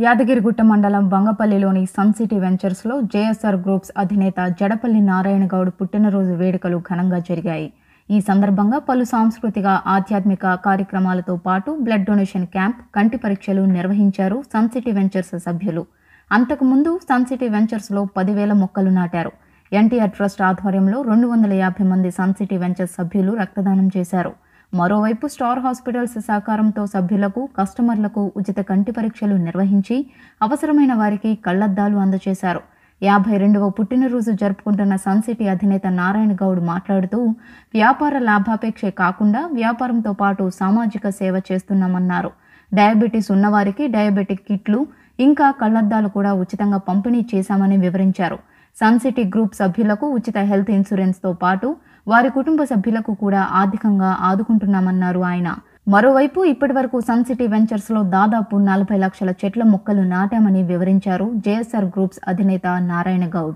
యాదగిరిగుట్ట మండలం బంగపల్లిలోని sun city వెంచర్స్లో జేఎస్ఆర్ గ్రూప్స్ అధినేత జడపల్లి నారాయణ గౌడ్ పుట్టినరోజు వేడుకలు ఘనంగా జరిగాయి. ఈ సందర్భంగా పలు సాంస్కృతిక, ఆధ్యాత్మిక కార్యక్రమాలతో పాటు బ్లడ్ డొనేషన్ క్యాంప్, కంటి పరీక్షలు నిర్వహించారు సన్ సిటీ వెంచర్స్ సభ్యులు. అంతకుముందు సన్ సిటీ వెంచర్స్లో 10,000 మొక్కలు నాటారు. ఎన్టీఆర్ ట్రస్ట్ ఆధ్వర్యంలో 250 మంది సన్ సిటీ వెంచర్స్ సభ్యులు రక్తదానం చేశారు. మరోవైపు స్టార్ హాస్పిటల్స్ సహకారంతో సభ్యులకు, కస్టమర్లకు ఉచిత కంటి పరీక్షలు నిర్వహించి అవసరమైన వారికి కళ్లద్దాలు అందజేశారు. 52వ పుట్టినరోజు జరుపుకుంటున్న సన్ సిటీ అధినేత నారాయణ గౌడ్ మాట్లాడుతూ, వ్యాపార లాభాపేక్షే కాకుండా వ్యాపారంతో పాటు సామాజిక సేవ చేస్తున్నామన్నారు. డయాబెటీస్ ఉన్నవారికి డయాబెటిక్ కిట్లు, ఇంకా కళ్లద్దాలు కూడా ఉచితంగా పంపిణీ చేశామని వివరించారు. సన్ సిటీ గ్రూప్ సభ్యులకు ఉచిత హెల్త్ ఇన్సూరెన్స్తో పాటు వారి కుటుంబ సభ్యులకు కూడా ఆర్థికంగా ఆదుకుంటున్నామన్నారు ఆయన. మరోవైపు ఇప్పటివరకు సన్ సిటీ వెంచర్స్లో దాదాపు 40 లక్షల చెట్ల మొక్కలు నాటామని వివరించారు జేఎస్ఆర్ గ్రూప్స్ అధినేత నారాయణ గౌడ్.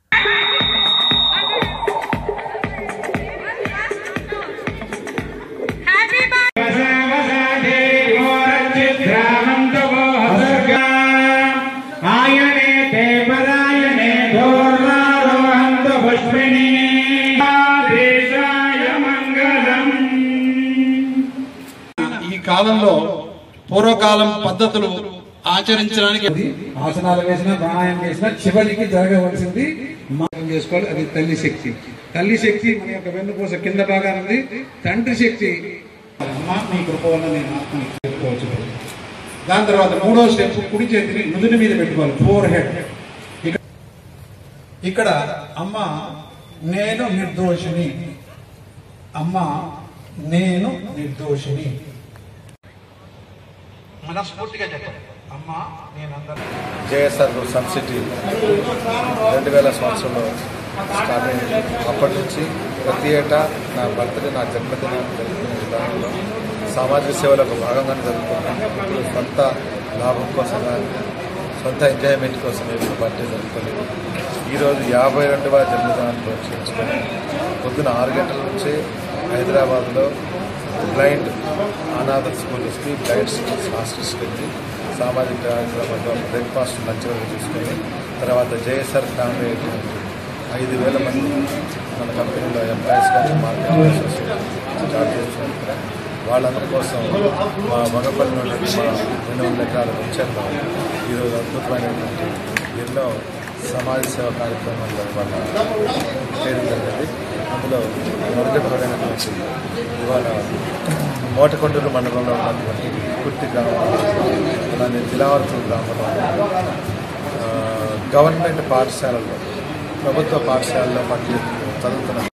ఈ కాలంలో పూర్వకాలం పద్ధతులు ఆచరించడానికి ఆసనాలు వేసినా, ప్రాణాయామం చేసినా చివరికి జరగవలసింది చేసుకోవాలి. అది తల్లి శక్తి. తల్లి శక్తి మన యొక్క వెన్నుపూస కింద భాగాన ఉంది. తండ్రి శక్తి అమ్మ నీ కృప వల్ల నేను చెప్పుకోవచ్చు. దాని తర్వాత 3వ స్టెప్, కుడి చేతిని నుదుటి మీద పెట్టుకోవాలి, ఫోర్ హెడ్. ఇక్కడ అమ్మ నేను నిర్దోషిని, అమ్మ నేను నిర్దోషిని మనస్ఫూర్తిగా చెప్పండి. అమ్మ నేను జేఎస్ఆర్ గ్రూప్ సన్ సిటీ 2000 సంవత్సరంలో స్టార్ట్ అయింది. అప్పటి నుంచి ప్రతి ఏటా నా బర్త్డే, నా జన్మదినాన్ని జరుపుకునే విధానంలో సామాజిక సేవలకు భాగంగానే జరుపుకున్నాను. ఇప్పుడు సొంత లాభం కోసం, సొంత ఎంజాయ్మెంట్ కోసం ఇప్పుడు బర్త్డే జరుపుకోలేదు. ఈరోజు 52వ జన్మదినాన్ని ప్రోత్సహించుకొని పొద్దున 6 గంటల నుంచి హైదరాబాద్లో బ్లైండ్ అనాథ స్కూల్స్కి, బ్లైండ్ స్కూల్స్, హాస్టల్స్కి వెళ్ళి సామాజిక కార్యక్రమాల్లో బ్రేక్ఫాస్ట్, లంచ్ వరకు తీసుకొని తర్వాత జేఎస్ఆర్ ఫ్యామిలీ 5,000 మంది మన కంపెనీలో ఎంప్లాయీస్ కానీ మార్కెటింగ్ అసోసియేషన్ స్టార్ట్ చేస్తున్నారు. వాళ్ళందరి కోసం మా బంగపల్లి నుండి మా 200 ఎకరాల వెంచర్లో ఈరోజు అద్భుతమైనటువంటి ఎన్నో సమాజ సేవ కార్యక్రమాల్లో వాళ్ళ చేయడం జరిగింది. అందులో మొదటి భాగమైనటువంటి ఇవాళ మోటకొండూరు మండలంలో ఉన్నటువంటి కుర్తి గ్రామంలో, అలానే జిలావర్తుల గ్రామంలో గవర్నమెంట్ పాఠశాలల్లో, ప్రభుత్వ పాఠశాలలో చదువుతున్న